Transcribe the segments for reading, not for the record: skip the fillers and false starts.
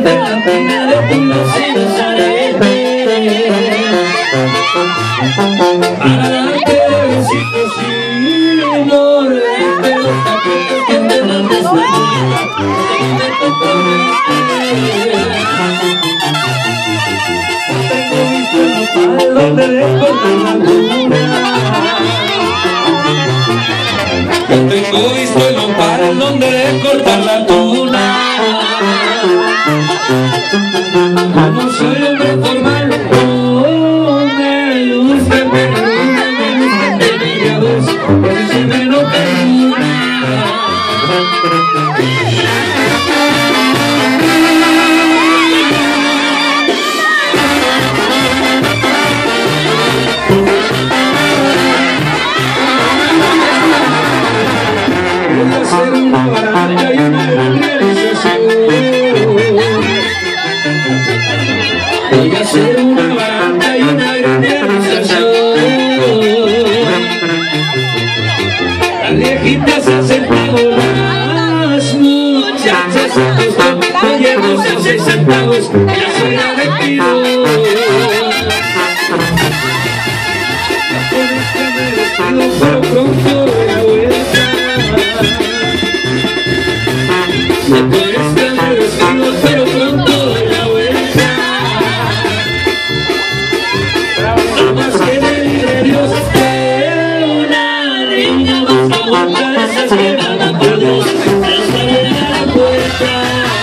de la pina de puros y los aretes, para darte besitos y morderte los tapetes que te dan de sueño, tengo visto el nopal donde le cortan la luna. Yo tengo visto el nopal donde le cortan la tuna. Yo no soy hombre formal, no me gusta tener voz, porque si me no perdona. Voy a hacer una baranda y una gran realización. Voy a hacer una baranda y una gran realización. Las viejitas hacen pago, las muchachas se llevos a 6 centavos, ya soy la de pido. Pero pronto doy la vuelta. Por esta me despido, pero pronto doy la vuelta. No más que me libre Dios de una niña más aguanta de esas que van por Dios hasta llegar a la puerta.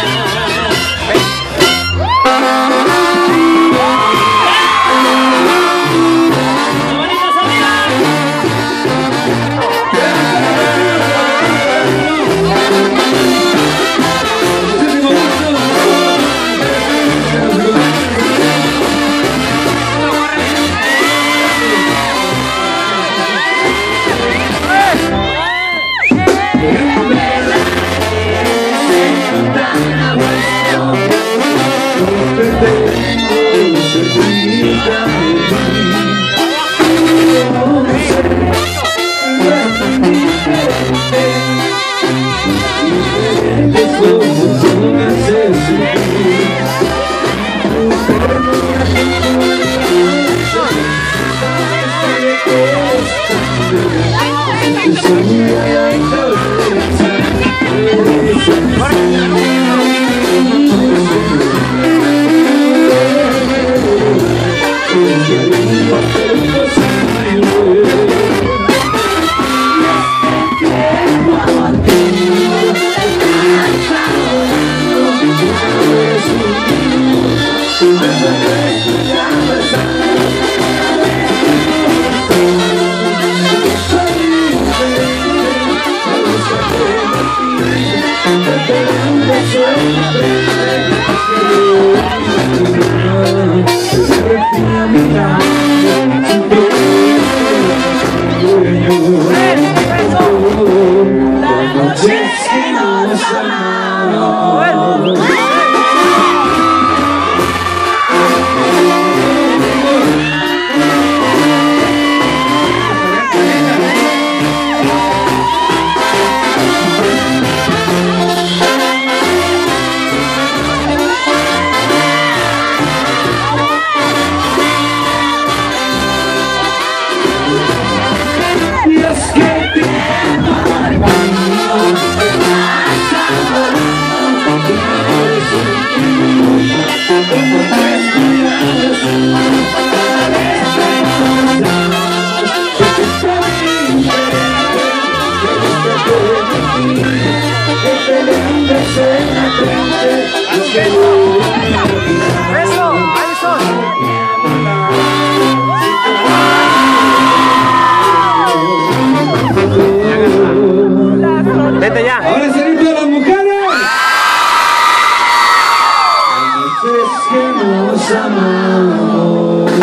Vete ya. Ahora se limpian las mujeres. Es que nos amamos.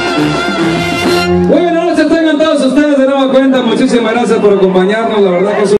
Bueno, noches, tengan todos ustedes de nueva cuenta. Muchísimas gracias por acompañarnos. La verdad que es